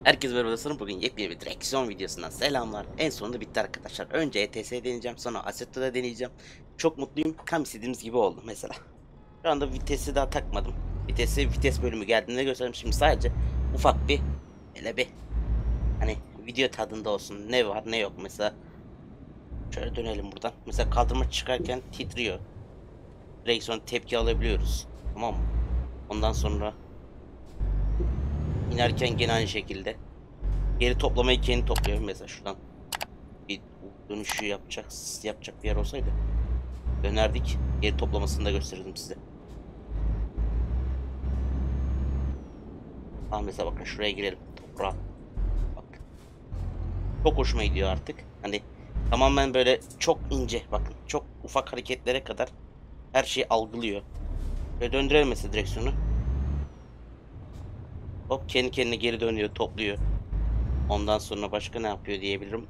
Herkese merhaba dostlarım. Bugün yepyeni bir direksiyon videosundan selamlar. En sonunda bitti arkadaşlar. Önce ETS deneyeceğim, sonra Assetto'da deneyeceğim. Çok mutluyum. Tam istediğimiz gibi oldu mesela. Şu anda vitesi daha takmadım. Vites bölümü geldiğinde göstereyim. Şimdi sadece ufak bir hele bir hani video tadında olsun. Ne var ne yok mesela. Şöyle dönelim buradan. Mesela kaldırma çıkarken titriyor. Direksiyon tepki alabiliyoruz. Tamam mı? Ondan sonra inerken gene aynı şekilde. Geri toplamayı kendi topluyor mesela şuradan. Bir dönüşü yapacak bir yer olsaydı dönerdik. Geri toplamasını da gösterirdim size. Tamam, mesela bakın şuraya girelim. Toprağa. Bak. Çok hoşuma gidiyor artık. Hani tamamen böyle çok ince, bakın. Çok ufak hareketlere kadar her şeyi algılıyor. Ve döndürelim mesela direksiyonu. Hop, kendi kendine geri dönüyor, topluyor. Ondan sonra başka ne yapıyor diyebilirim.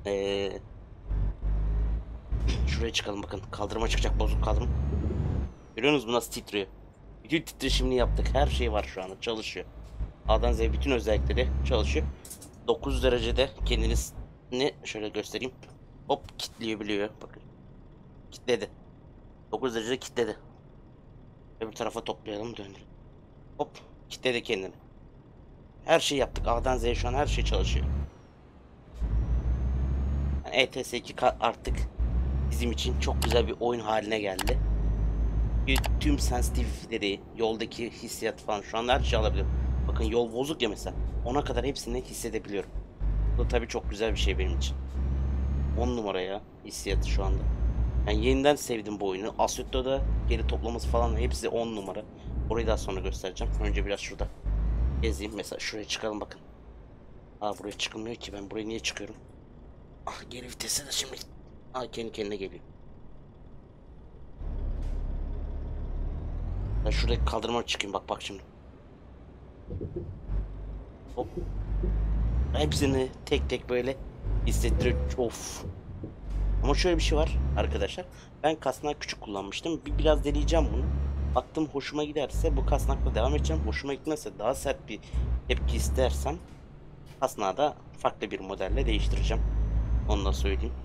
Şuraya çıkalım bakın. Kaldırıma çıkacak, bozuk kaldırım. Görüyorsunuz mu nasıl titriyor? Bütün titreşimini yaptık. Her şey var şu anda. Çalışıyor. A'dan Z'ye bütün özellikleri çalışıyor. 9 derecede kendini şöyle göstereyim. Hop, kilitleyebiliyor. Bakın. Kilitledi. 9 derecede kilitledi. Öbür tarafa toplayalım, döndürelim. Hop, kilitledi kendini. Her şeyi yaptık. A'dan Z'ye şu an her şey çalışıyor. Yani ETS 2 artık bizim için çok güzel bir oyun haline geldi. Tüm sensitiviteleri, yoldaki hissiyat falan şu an her şey alabiliyorum. Bakın yol bozuk ya mesela. Ona kadar hepsini hissedebiliyorum. Bu da tabii çok güzel bir şey benim için. 10 numara ya hissiyatı şu anda. Yani yeniden sevdim bu oyunu. Assetto'da geri toplaması falan hepsi 10 numara. Orayı daha sonra göstereceğim. Önce biraz şurada gezeyim. Mesela şuraya çıkalım bakın. Aa, buraya çıkılmıyor ki. Ben buraya niye çıkıyorum? Ah, geri vitese de şimdi. Aa, kendi kendine geliyor. Ben şuradaki kaldırıma çıkayım, bak bak şimdi. Hop. Hepsini tek tek böyle hissettiriyor. Of. Ama şöyle bir şey var arkadaşlar. Ben kasnağı küçük kullanmıştım. Biraz deneyeceğim bunu. Baktım hoşuma giderse bu kasnakla devam edeceğim. Hoşuma gitmezse, daha sert bir tepki istersem kasnağı da farklı bir modelle değiştireceğim. Onu da söyleyeyim.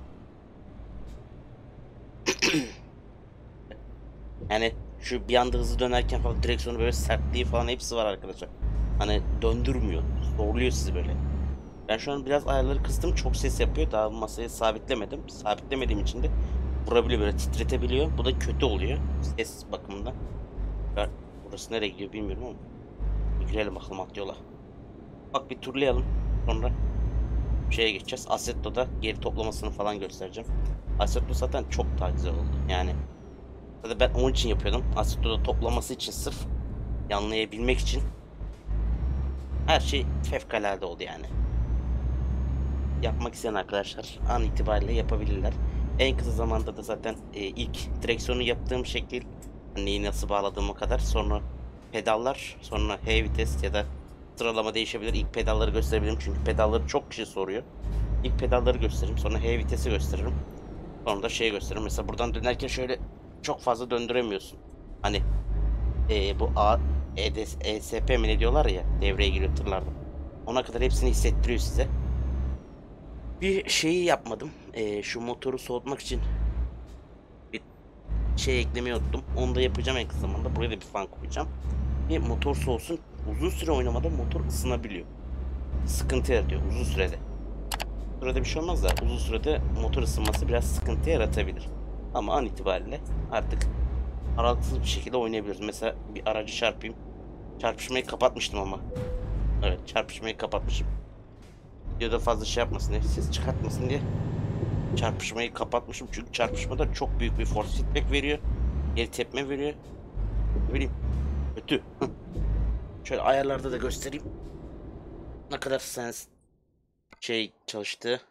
Yani şu bir anda hızlı dönerken falan direksiyonu böyle sertliği falan hepsi var arkadaşlar. Hani döndürmüyor. Zorluyor sizi böyle. Ben şu an biraz ayarları kıstım. Çok ses yapıyor. Daha masayı sabitlemedim. Sabitlemediğim için de vurabiliyor, böyle titretebiliyor. Bu da kötü oluyor ses bakımından. Ben, burası nereye gidiyor bilmiyorum ama bir girelim bakalım alt yola. Bak, bir turlayalım. Sonra şeye geçeceğiz. Assetto'da geri toplamasını falan göstereceğim. Assetto zaten çok daha güzel oldu. Yani zaten ben onun için yapıyordum. Assetto'da toplaması için, sırf yanlayabilmek için her şey fevkalade oldu yani. Yapmak isteyen arkadaşlar an itibariyle yapabilirler. En kısa zamanda da zaten ilk direksiyonu yaptığım şekil, neyi nasıl bağladığıma kadar, sonra pedallar, sonra H vites ya da sıralama değişebilir. İlk pedalları gösterebilirim çünkü pedalları çok kişi soruyor. İlk pedalları gösteririm, sonra H vitesi gösteririm. Sonra da şey gösteririm. Mesela buradan dönerken şöyle çok fazla döndüremiyorsun. Hani bu ESP mi ne diyorlar ya, devreye giriyor tırlarda. Ona kadar hepsini hissettiriyor size. Bir şeyi yapmadım. Şu motoru soğutmak için bir şey eklemeyi unuttum. Onu da yapacağım en kısa zamanda. Buraya da bir fan koyacağım. Bir motor soğusun. Uzun süre oynamada motor ısınabiliyor. Sıkıntı yaratıyor uzun sürede. Sürede bir şey olmaz da uzun sürede motor ısınması biraz sıkıntı yaratabilir. Ama an itibariyle artık aralıksız bir şekilde oynayabiliriz. Mesela bir aracı çarpayım. Çarpışmayı kapatmıştım ama. Evet, çarpışmayı kapatmışım. Videoda fazla şey yapmasın diye, ses çıkartmasın diye çarpışmayı kapatmışım. Çünkü çarpışmada çok büyük bir force feedback veriyor. Geri tepme veriyor. Ne bileyim, kötü. Şöyle ayarlarda da göstereyim. Ne kadar şey çalıştı.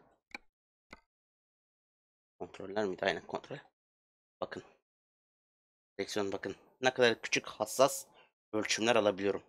Kontroller miydi? Aynen, kontrol. Bakın. Direksiyon bakın. Ne kadar küçük, hassas ölçümler alabiliyorum.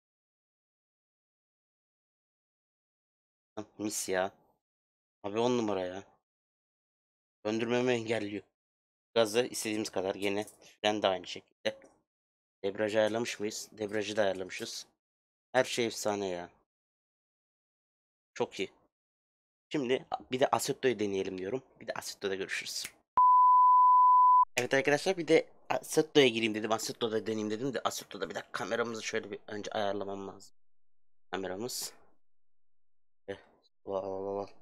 Mis ya. Abi 10 numara ya. Döndürmemi engelliyor. Gazı istediğimiz kadar gene. Fren de aynı şekilde. Debriyajı ayarlamış mıyız? Debriyajı da ayarlamışız. Her şey efsane ya. Çok iyi. Şimdi bir de Assetto'yu deneyelim diyorum. Bir de Assetto'da görüşürüz. Evet arkadaşlar, bir de Assetto'ya gireyim dedim. Assetto'da deneyeyim dedim de Assetto'da bir dakika kameramızı şöyle bir önce ayarlamam lazım. Kameramız. Eh, la la la la.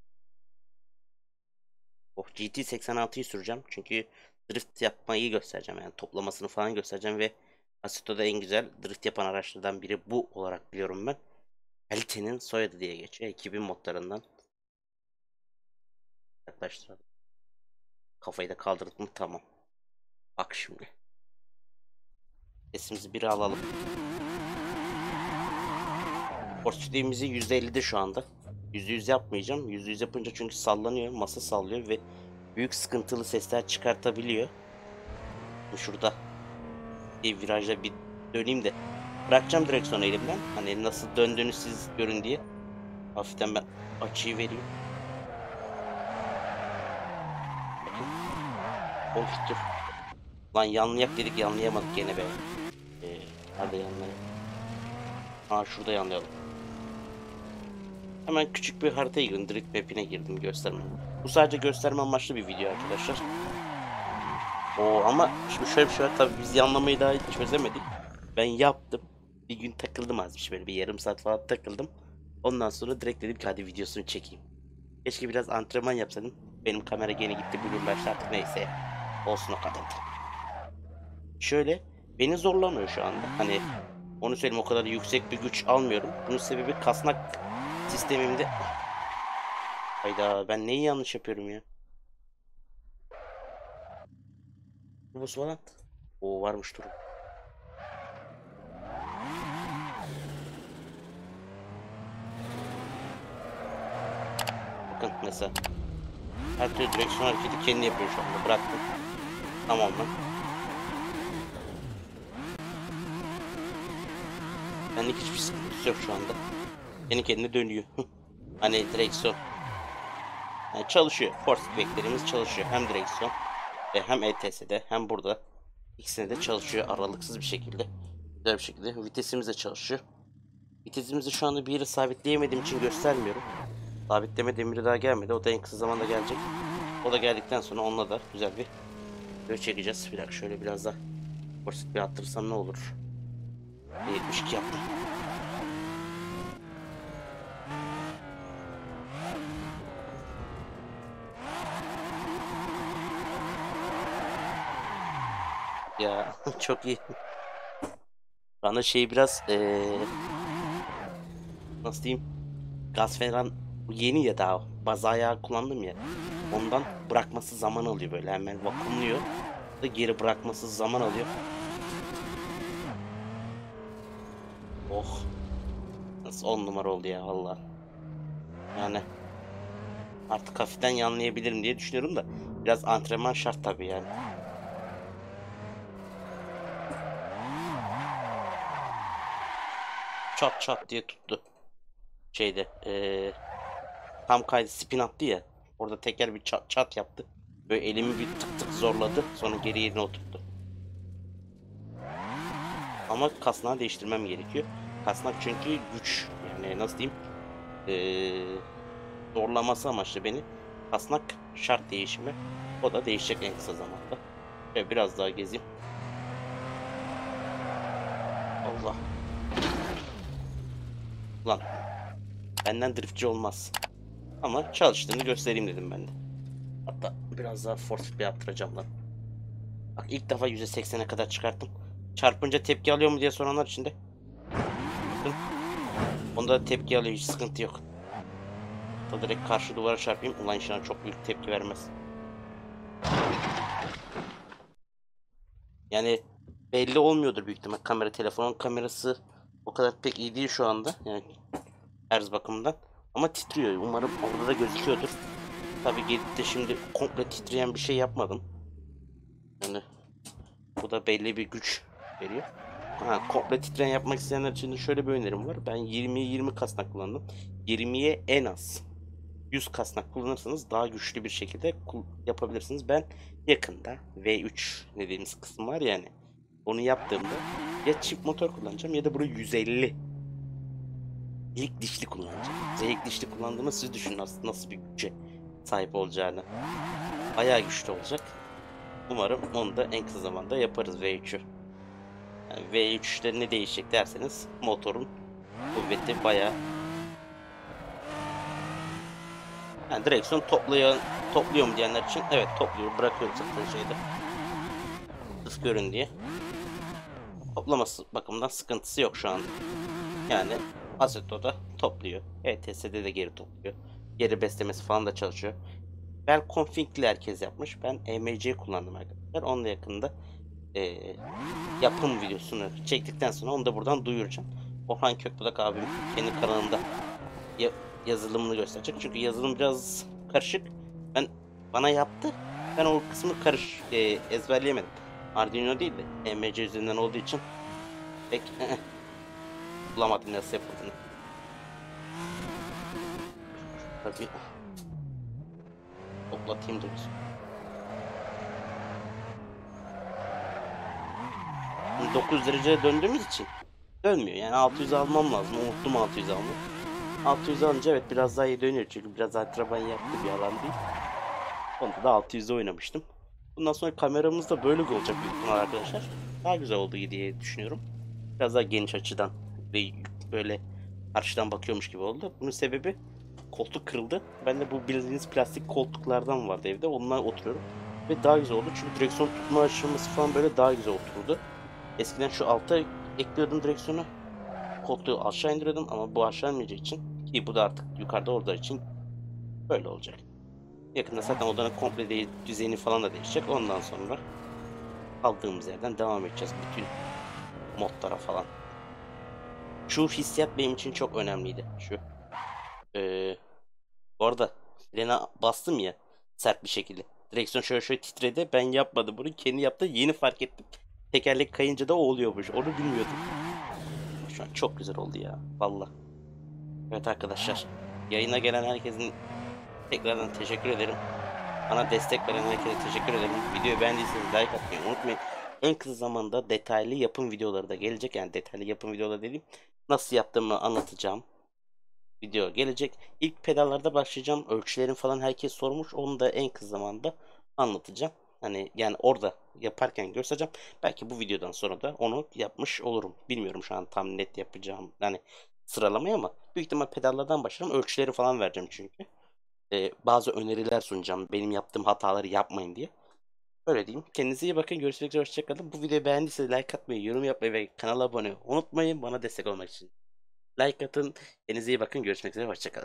Oh, GT86'yı süreceğim. Çünkü drift yapmayı göstereceğim. Yani toplamasını falan göstereceğim ve Assetto'da en güzel drift yapan araçlardan biri bu olarak biliyorum ben. Kalitenin soyadı diye geçiyor. 2000 modlarından yaklaştıralım. Kafayı da kaldırdık mı tamam. Bak şimdi. Sesimizi bir alalım. Portföyümüzü %50'de şu anda. %100 yapmayacağım. %100 yapınca çünkü sallanıyor. Masa sallıyor ve büyük sıkıntılı sesler çıkartabiliyor. Şurada bir virajda bir döneyim de bırakacağım direksiyonu elimden. Hani nasıl döndüğünü siz görün diye. Hafiften ben açıyı vereyim. Bakın. On fitur. Lan yanlayak dedik, yanlayamadık gene be. Hadi yanlayalım. Aa, şurada yanlayalım. Hemen küçük bir haritaya girdim. Direkt map'ine girdim, gösterme. Bu sadece gösterme amaçlı bir video arkadaşlar. Ama şimdi şöyle bir şey var. Tabii biz yanlamayı daha hiç çözemedik. Ben yaptım. Bir gün takıldım az bir şey, böyle bir yarım saat falan takıldım. Ondan sonra direkt dedim ki hadi videosunu çekeyim. Keşke biraz antrenman yapsaydım. Benim kamera gene gitti. Bugün başta artık neyse. Olsun o kadar. Şöyle beni zorlamıyor şu anda. Hani onu söyleyeyim, o kadar yüksek bir güç almıyorum. Bunun sebebi kasnak sistemimde. Hayda, ben neyi yanlış yapıyorum ya? Bu falan. O varmış durum. Bakın mesela. Her türlü direksiyon hareketi kendi yapıyor şu anda. Bıraktım. Tamamen. Benlik hiçbir sıkıntısı yok şu anda. Kendi kendine dönüyor. Hani direksiyon. Yani çalışıyor. Force feedback'lerimiz çalışıyor. Hem direksiyon ve hem ETS'de hem burada. İkisinde de çalışıyor aralıksız bir şekilde. Güzel bir şekilde. Vitesimiz de çalışıyor. Vitesimizi şu anda bir yere sabitleyemediğim için göstermiyorum. Sabitleme demiri daha gelmedi. O da en kısa zamanda gelecek. O da geldikten sonra onunla da güzel bir video çekeceğiz. Bir dakika şöyle biraz daha basit bir attırsam ne olur? 72 yaptım. Ya çok iyi. Bana şey biraz nasıl diyeyim? Gaz falan bu yeni ya, daha baz ayağı kullandım ya. Ondan bırakması zaman alıyor, böyle hemen vakumluyor. Da geri bırakması zaman alıyor. Oh. Nasıl 10 numara oldu ya valla. Yani artık hafiften yanlayabilirim diye düşünüyorum da biraz antrenman şart tabii yani. Çat çat diye tuttu. Şeyde tam kaydı, spin attı ya. Orada teker bir çat çat yaptı. Böyle elimi bir tık tık zorladı. Sonra geri yerine oturttu. Ama kasnağı değiştirmem gerekiyor. Kasnak çünkü güç. Yani nasıl diyeyim? Ee, Zorlaması amaçlı beni. Kasnak şart değişimi. O da değişecek en kısa zamanda. Ve biraz daha gezeyim. Allah. Lan. Benden driftçi olmaz. Ama çalıştığını göstereyim dedim ben de. Hatta biraz daha force bir yaptıracağım lan. Bak ilk defa %80'e kadar çıkarttım. Çarpınca tepki alıyor mu diye soranlar için de. Bakın. Onda da tepki alıyor, hiç sıkıntı yok. Da direkt karşı duvara çarpayım. Ulan inşallah çok büyük tepki vermez. Yani belli olmuyordur büyük ihtimal kamera. Telefonun kamerası o kadar pek iyi değil şu anda. Yani herz bakımından. Ama titriyor. Umarım orada da gözüküyordur. Tabii gelip de şimdi komple titreyen bir şey yapmadım. Yani bu da belli bir güç veriyor. Ha, komple titreyen yapmak isteyenler için de şöyle bir önerim var. Ben 20'ye 20 kasnak kullandım. 20'ye en az 100 kasnak kullanırsanız daha güçlü bir şekilde yapabilirsiniz. Ben yakında V3 dediğimiz kısım var yani. Onu yaptığımda ya çift motor kullanacağım ya da burayı 150 İlk dişli kullanacağım. İlk dişli kullandığımı siz düşünün aslında nasıl bir güce sahip olacağını. Bayağı güçlü olacak. Umarım onu da en kısa zamanda yaparız V3'ü. Yani V3'te ne değişecek derseniz motorun kuvveti bayağı. Yani direksiyon topluyor mu diyenler için evet topluyor. Bırakıyorum zaten şeyde. Hız görün diye. Toplaması bakımından sıkıntısı yok şu an. Yani Assetto'da topluyor. ETS'de de geri topluyor. Geri beslemesi falan da çalışıyor. Ben config'li herkes yapmış. Ben EMC kullandım arkadaşlar. Onunla yakında yapım videosunu çektikten sonra onu da buradan duyuracağım. Orhan Kökbudak abim kendi kanalında ya yazılımını gösterecek. Çünkü yazılım biraz karışık. Bana yaptı. Ben o kısmı ezberleyemedim. Arduino değil de EMC üzerinden olduğu için pek bulamadım nasıl yapıldığını. Tabii toplatayım da biz. 900 dereceye döndüğümüz için dönmüyor. Yani 600 almam lazım. Unuttum 600 almayı. 600 alınca evet biraz daha iyi dönüyor çünkü biraz daha traban yaptığı bir alan değil. Onda da 600'de oynamıştım. Bundan sonra kameramız da böyle olacak büyük ihtimal arkadaşlar. Daha güzel oldu diye düşünüyorum. Biraz daha geniş açıdan ve böyle karşıdan bakıyormuş gibi oldu. Bunun sebebi koltuk kırıldı. Ben de bu bildiğiniz plastik koltuklardan vardı evde. Ondan oturuyorum. Ve daha güzel oldu çünkü direksiyon tutma aşaması falan böyle daha güzel oturdu. Eskiden şu alta ekliyordum direksiyonu. Koltuğu aşağı indiriyordum ama bu aşağı inmeyeceği için ki bu da artık yukarıda olduğu için böyle olacak. Yakında zaten odanın komple düzeni falan da değişecek. Ondan sonra kaldığımız yerden devam edeceğiz bütün modlara falan. Şu hissiyat benim için çok önemliydi. Bu arada frene bastım ya sert bir şekilde. Direksiyon şöyle titredi. Ben yapmadım bunu. Kendi yaptı. Yeni fark ettim. Tekerlek kayınca da o oluyormuş. Onu bilmiyordum. Şu an çok güzel oldu ya. Valla. Evet arkadaşlar. Yayına gelen herkesin tekrardan teşekkür ederim. Bana destek veren herkese teşekkür ederim. Videoyu beğendiyseniz like atmayı unutmayın. En kısa zamanda detaylı yapım videoları da gelecek. Yani detaylı yapım videoları dediğim nasıl yaptığımı anlatacağım video gelecek. İlk pedallarda başlayacağım. Ölçülerin falan herkes sormuş. Onu da en kısa zamanda anlatacağım. Hani yani orada yaparken göstereceğim. Belki bu videodan sonra da onu yapmış olurum. Bilmiyorum şu an tam net yapacağım. Yani sıralamayı ama büyük ihtimal pedallardan başlarım. Ölçüleri falan vereceğim çünkü. Bazı öneriler sunacağım. Benim yaptığım hataları yapmayın diye. Öyle diyeyim. Kendinize iyi bakın. Görüşmek üzere. Hoşçakalın. Bu videoyu beğendiyseniz like atmayı, yorum yapmayı ve kanala abone olmayı unutmayın. Bana destek olmak için. Like atın. Kendinize iyi bakın. Görüşmek üzere. Hoşçakalın.